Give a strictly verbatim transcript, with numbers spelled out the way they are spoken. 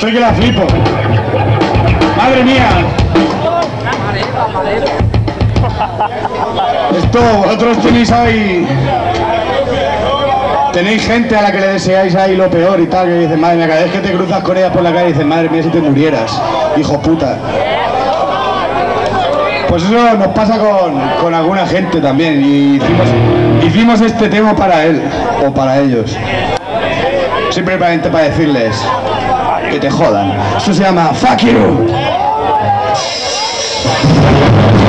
Estoy que la flipo. Madre mía. Esto, vosotros tenéis ahí... Tenéis gente a la que le deseáis ahí lo peor y tal, que dicen, madre mía, cada vez que te cruzas con ella por la calle, dicen, madre mía, si te murieras, hijo puta. Pues eso nos pasa con, con alguna gente también, y hicimos, hicimos este tema para él, o para ellos. Simplemente para decirles que te jodan. Esto se llama Fuck You.